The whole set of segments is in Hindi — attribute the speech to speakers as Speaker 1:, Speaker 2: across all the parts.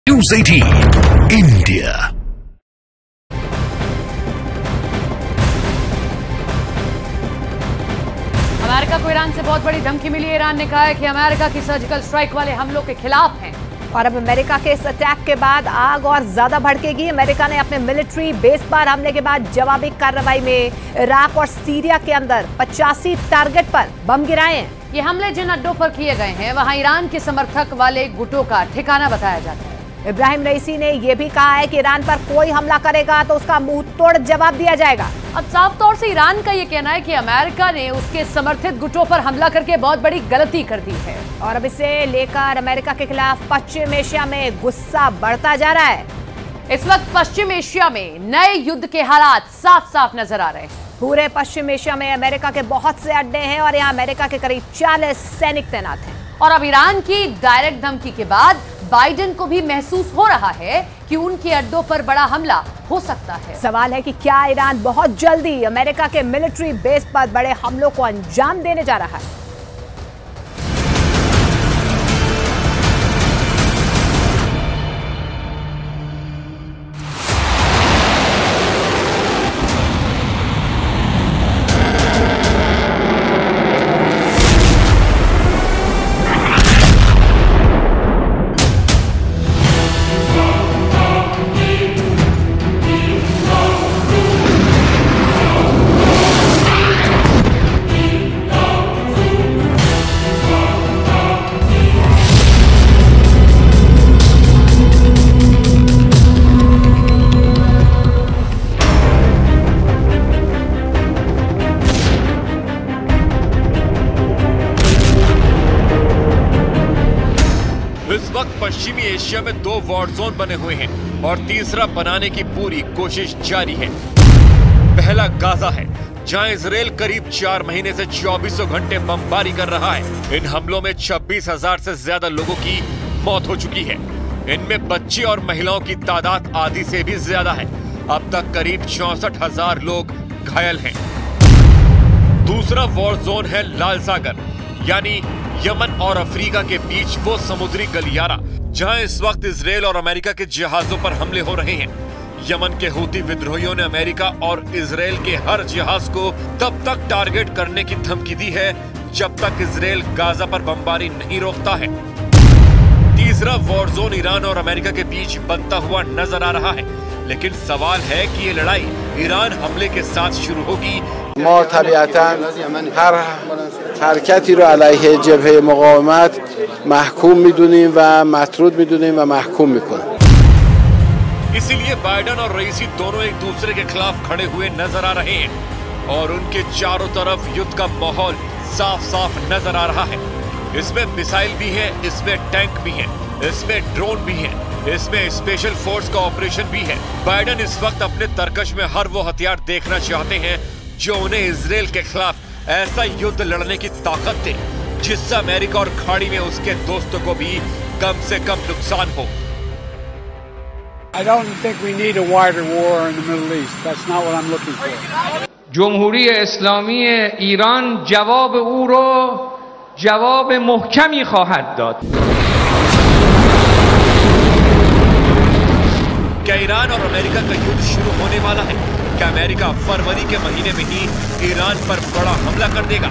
Speaker 1: News 18 India।
Speaker 2: अमेरिका को ईरान से बहुत बड़ी धमकी मिली है। ईरान ने कहा है कि अमेरिका की सर्जिकल स्ट्राइक वाले हमलों के खिलाफ हैं
Speaker 3: और अब अमेरिका के इस अटैक के बाद आग और ज्यादा भड़केगी। अमेरिका ने अपने मिलिट्री बेस पर हमले के बाद जवाबी कार्रवाई में इराक और सीरिया के अंदर 85 टारगेट पर बम गिराए हैं।
Speaker 2: ये हमले जिन अड्डों पर किए गए हैं वहां ईरान के समर्थक वाले गुटों का ठिकाना बताया जाता है।
Speaker 3: इब्राहिम रईसी ने यह भी कहा है कि ईरान पर कोई हमला करेगा तो उसका मुंह तोड़ जवाब दिया जाएगा।
Speaker 2: अब साफ तौर से ईरान का ये कहना है कि अमेरिका ने उसके समर्थित गुटों पर हमला करके बहुत बड़ी गलती कर दी है
Speaker 3: और अब इसे लेकर अमेरिका के खिलाफ पश्चिम एशिया में गुस्सा बढ़ता जा रहा है।
Speaker 2: इस वक्त पश्चिम एशिया में नए युद्ध के हालात साफ साफ नजर आ रहे हैं।
Speaker 3: पूरे पश्चिम एशिया में अमेरिका के बहुत से अड्डे हैं और यहाँ अमेरिका के करीब 40 सैनिक तैनात हैं।
Speaker 2: और अब ईरान की डायरेक्ट धमकी के बाद बाइडेन को भी महसूस हो रहा है कि उनके अड्डों पर बड़ा हमला हो सकता है।
Speaker 3: सवाल है कि क्या ईरान बहुत जल्दी अमेरिका के मिलिट्री बेस पर बड़े हमलों को अंजाम देने जा रहा है।
Speaker 4: इस वक्त पश्चिमी एशिया में 2 वॉर जोन बने हुए हैं और तीसरा बनाने की पूरी कोशिश जारी है। पहला गाजा है, जहां इजराइल करीब 4 महीने से 2400 घंटे बमबारी कर रहा है। इन हमलों में 26,000 से ज्यादा लोगों की मौत हो चुकी है। इनमें बच्चे और महिलाओं की तादाद आधी से भी ज्यादा है। अब तक करीब 64,000 लोग घायल हैं। दूसरा वॉर जोन है लाल सागर, यानी यमन और अफ्रीका के बीच वो समुद्री गलियारा जहां इस वक्त इजराइल और अमेरिका के जहाजों पर हमले हो रहे हैं। यमन के हूती विद्रोहियों ने अमेरिका और इजराइल के हर जहाज को तब तक टारगेट करने की धमकी दी है जब तक इजराइल गाजा पर बमबारी नहीं रोकता है। तीसरा वॉर जोन ईरान और अमेरिका के बीच बनता हुआ नजर आ रहा है, लेकिन सवाल है कि ये लड़ाई ईरान हमले के साथ शुरू होगी।
Speaker 5: ما طبیعتاً هر حرکتی رو علیه جبهه مقاومت محکوم میدونیم و مطرود میدونیم و محکوم میکنیم।
Speaker 4: इसीलिए बाइडेन और रईसी दोनों एक दूसरे के खिलाफ खड़े हुए नजर आ रहे हैं और उनके चारों तरफ युद्ध का माहौल साफ साफ नजर आ रहा है। इसमें मिसाइल भी है, इसमें टैंक भी है, इसमें ड्रोन भी है, इसमें स्पेशल फोर्स का ऑपरेशन भी है। बाइडेन इस वक्त अपने तरकश में हर वो हथियार देखना चाहते हैं जो उन्हें इजराइल के खिलाफ ऐसा युद्ध लड़ने की ताकत दे जिससे अमेरिका और खाड़ी में उसके दोस्तों को भी कम से कम नुकसान हो।
Speaker 6: I don't think we need a wider war in the Middle East. That's not what I'm looking for.
Speaker 7: جمهوری اسلامی ایران جواب او رو جواب محکمی خواهد داد.
Speaker 4: क्या ईरान और अमेरिका का युद्ध शुरू होने वाला है? क्या अमेरिका फरवरी के महीने में ही ईरान पर बड़ा हमला कर देगा?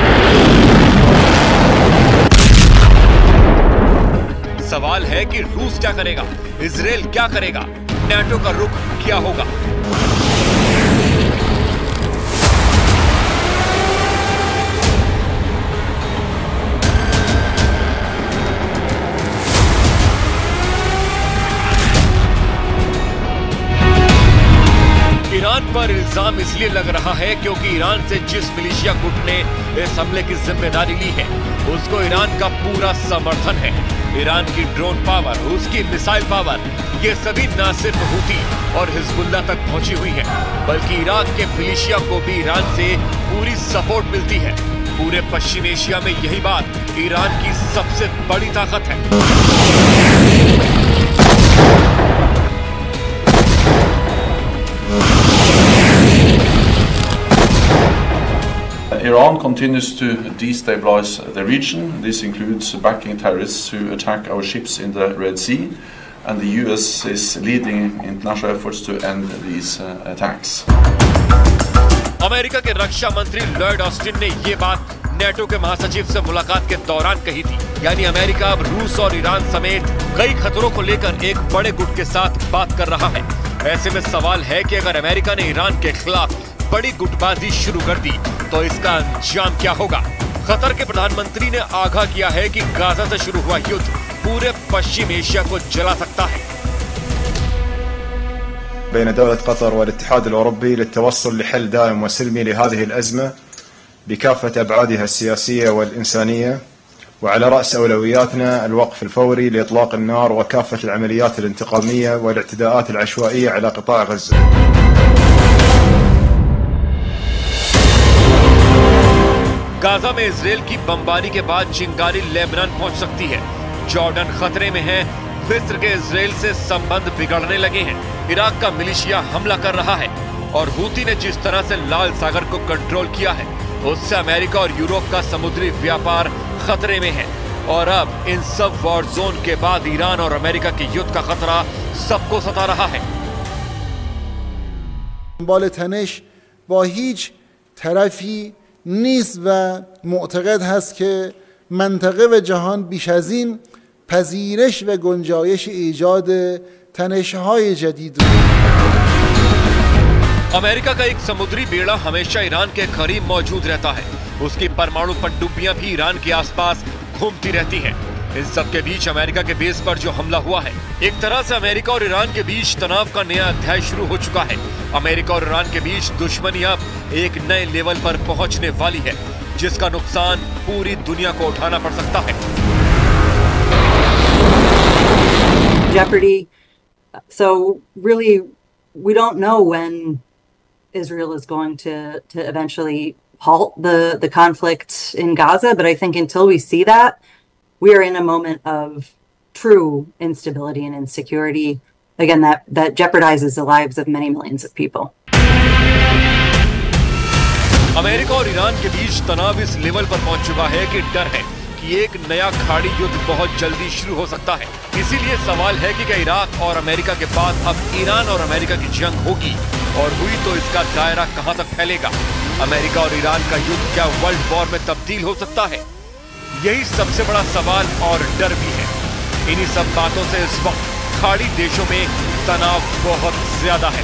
Speaker 4: सवाल है कि रूस क्या करेगा, इजराइल क्या करेगा, नाटो का रुख क्या होगा? ईरान पर इल्जाम इसलिए लग रहा है क्योंकि ईरान से जिस मिलिशिया गुट ने इस हमले की जिम्मेदारी ली है उसको ईरान का पूरा समर्थन है। ईरान की ड्रोन पावर, उसकी मिसाइल पावर, ये सभी न सिर्फ हूती और हिजबुल्लाह तक पहुंची हुई है बल्कि इराक के मिलिशिया को भी ईरान से पूरी सपोर्ट मिलती है। पूरे पश्चिम एशिया में यही बात ईरान की सबसे बड़ी ताकत है।
Speaker 8: Iran continues to destabilize the region. This includes backing terrorists who attack our ships in the Red Sea and the US is leading international efforts to end these attacks.
Speaker 4: America के रक्षा मंत्री लॉयड ऑस्टिन ने ये बात नेटो के महासचिव से मुलाकात के दौरान कही थी। यानी अमेरिका अब रूस और ईरान समेत कई खतरों को लेकर एक बड़े गुट के साथ बात कर रहा है। ऐसे में सवाल है कि अगर अमेरिका ने ईरान के खिलाफ बड़ी गुटबाजी शुरू कर दी तो इसका अंजाम क्या होगा। कतर के प्रधानमंत्री ने आगाह किया है कि गाजा से शुरू हुआ युद्ध पूरे पश्चिम एशिया को जला सकता है।
Speaker 9: بين دولة قطر والاتحاد الأوروبي للتوصل لحل دائم وسلمي لهذه الأزمة بكافة أبعادها السياسية والإنسانية، وعلى رأس أولوياتنا الوقف الفوري لإطلاق النار وكافة العمليات الانتقامية والاعتداءات العشوائية على قطاع غزة.
Speaker 4: गाजा में इजराइल की बमबारी के बाद चिंगारी लेबनान पहुंच सकती है। जॉर्डन खतरे में है। मिस्र के इजराइल से संबंध बिगड़ने लगे हैं। इराक का मिलिशिया हमला कर रहा है और हूती ने जिस तरह से लाल सागर को कंट्रोल किया है उससे अमेरिका और यूरोप का समुद्री व्यापार खतरे में है। और अब इन सब वॉर जोन के बाद ईरान और अमेरिका के युद्ध का खतरा सबको सता रहा है।
Speaker 10: دنبال تنش با هیچ طرفی نیست و معتقد هست که منطقه و جهان بیش از این پذیرش و گنجایش ایجاد تنش‌های جدید
Speaker 4: अमेरिका का एक समुद्री बेड़ा हमेशा ईरान के करीब मौजूद रहता है। उसकी परमाणु पनडुब्बियां भी ईरान के आसपास घूमती रहती हैं। इन सब के बीच अमेरिका के बेस पर जो हमला हुआ है, एक तरह से अमेरिका और ईरान के बीच तनाव का नया अध्याय शुरू हो चुका है। अमेरिका और ईरान के बीच दुश्मनी अब एक नए लेवल पर पहुंचने वाली है, जिसका नुकसान पूरी दुनिया को उठाना पड़ सकता है।
Speaker 11: Jeopardy. So really, we don't know when Israel is going to eventually halt the conflict in Gaza, but I think until we see that, we are in a moment of true instability and insecurity. Again, that jeopardizes the lives of many millions of people.
Speaker 4: America और ईरान के बीच तनाव इस लेवल पर पहुंच चुका है कि डर है कि एक नया खाड़ी युद्ध बहुत जल्दी शुरू हो सकता है। इसीलिए सवाल है कि क्या इराक और अमेरिका के बाद अब ईरान और अमेरिका की जंग होगी, और हुई तो इसका दायरा कहां तक फैलेगा। अमेरिका और ईरान का युद्ध क्या वर्ल्ड वॉर में तब्दील हो सकता है? यही सबसे बड़ा सवाल और डर भी है। इन्हीं सब बातों से इस वक्त खाड़ी देशों में तनाव बहुत ज्यादा है।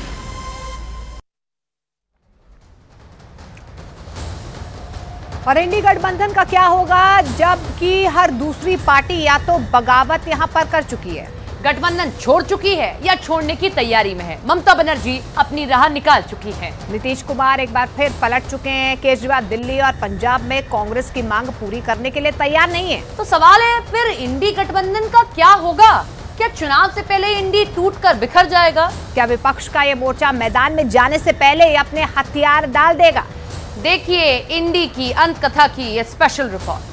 Speaker 3: और इंडी गठबंधन का क्या होगा, जबकि हर दूसरी पार्टी या तो बगावत यहां पर कर चुकी है,
Speaker 2: गठबंधन छोड़ चुकी है या छोड़ने की तैयारी में है। ममता बनर्जी अपनी राह निकाल चुकी हैं।
Speaker 3: नीतीश कुमार एक बार फिर पलट चुके हैं। केजरीवाल दिल्ली और पंजाब में कांग्रेस की मांग पूरी करने के लिए तैयार नहीं है।
Speaker 2: तो सवाल है फिर इंडी गठबंधन का क्या होगा? क्या चुनाव से पहले इंडी टूटकर बिखर जाएगा?
Speaker 3: क्या विपक्ष का ये मोर्चा मैदान में जाने से पहले अपने हथियार डाल देगा?
Speaker 2: देखिए इंडी की अंत कथा की ये स्पेशल रिपोर्ट।